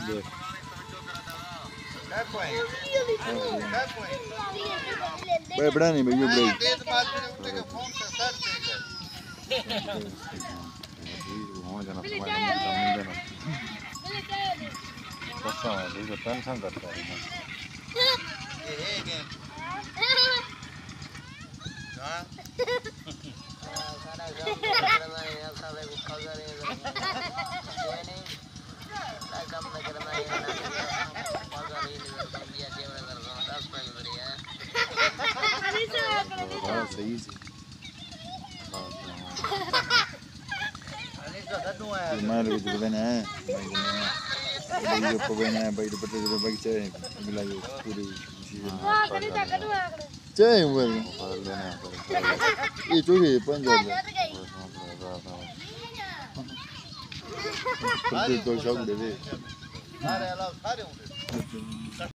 भाई बड़ा नहीं भाई ये बड़ा टेंशन करता है सही से मैं लोग तो बना है ये को बना है भाई तो पता है बगीचा है मिला ये पूरी चाय ऊपर ये चोरी पंजाब तो शौक दे